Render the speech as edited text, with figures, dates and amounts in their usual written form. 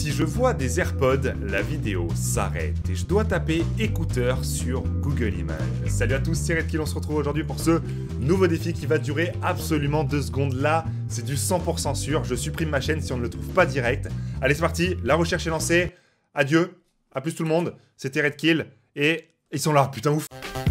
Si je vois des AirPods, la vidéo s'arrête et je dois taper écouteurs sur Google Images. Salut à tous, c'est Redkill, on se retrouve aujourd'hui pour ce nouveau défi qui va durer absolument 2 secondes. Là, c'est du 100% sûr, je supprime ma chaîne si on ne le trouve pas direct. Allez, c'est parti, la recherche est lancée. Adieu, à plus tout le monde, c'était Redkill et ils sont là, putain ouf.